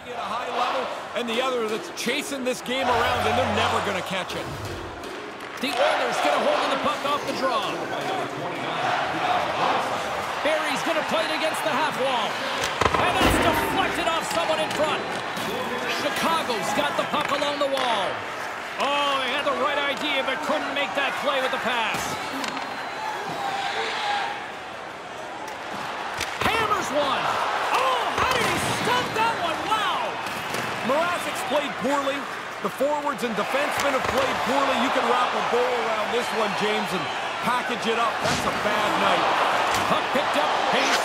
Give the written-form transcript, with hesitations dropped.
At a high level, and the other that's chasing this game around, and they're never going to catch it. The Oilers get a hold of the puck off the draw. Barry's going to play it against the half wall. And that's deflected off someone in front. Chicago's got the puck along the wall. Oh, he had the right idea, but couldn't make that play with the pass. Hammers one. Oh, how did he stop that one? Wow. Mrazek's played poorly. The forwards and defensemen have played poorly. You can wrap a bow around this one, James, and package it up. That's a bad night. Puck picked up. Hayes